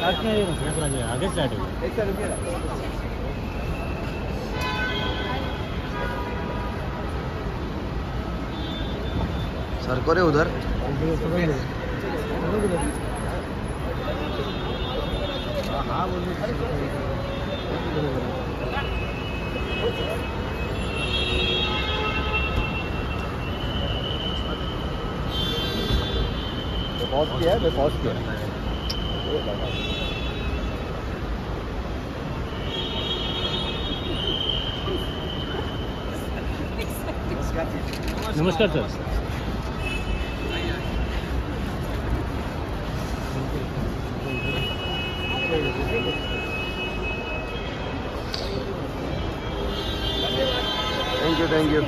आगे स्टार्ट हो सर को रे उधर हाँ बोल पॉज किया है, पॉज किया नमस्कार सर। Thank you